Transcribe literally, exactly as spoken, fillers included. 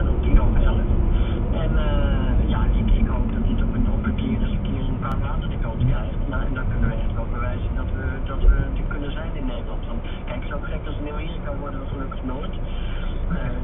zijn om tien over elf. En uh, ja, ik, ik hoop dat dit op een, op een keer eens een keer in een paar maanden de kans krijgt. Nou, en dan kunnen we echt wel bewijzen dat we, dat we het kunnen zijn in Nederland. Want kijk, zo gek als in Amerika worden we gelukkig nooit. Uh,